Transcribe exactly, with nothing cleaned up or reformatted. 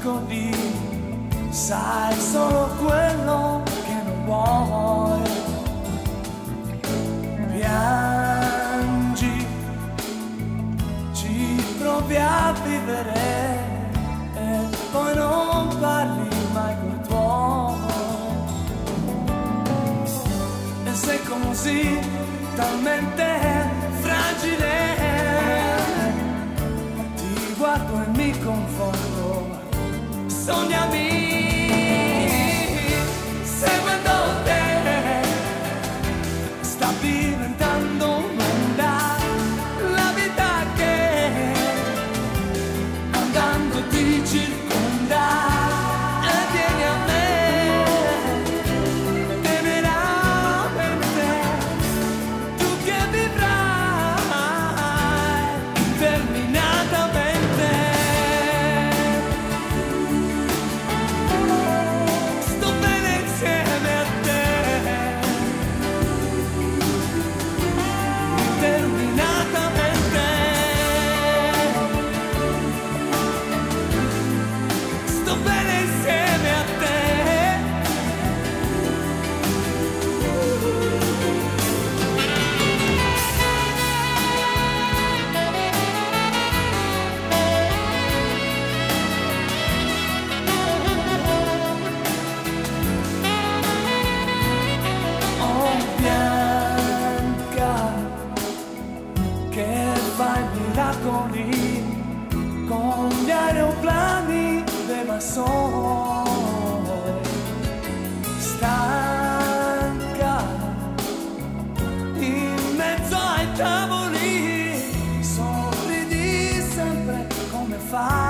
nascondi, sai solo quello che non vuoi. Piangi, ci provi a vivere e poi non parli mai col tuo. E sei così talmente fragile, ti guardo e mi confondo. Sognami seguendo te, sta diventando un'onda la vita che andando ti circonda. E vieni a me, teneramente, tu che vivrai interminatamente. Sto bene insieme a te, interminatamente. Sto bene insieme a te. Oh Bianca, che fai miracoli con gli aeroplani dei massoni. Stanca in mezzo ai tavoli, sorridi sempre come fai.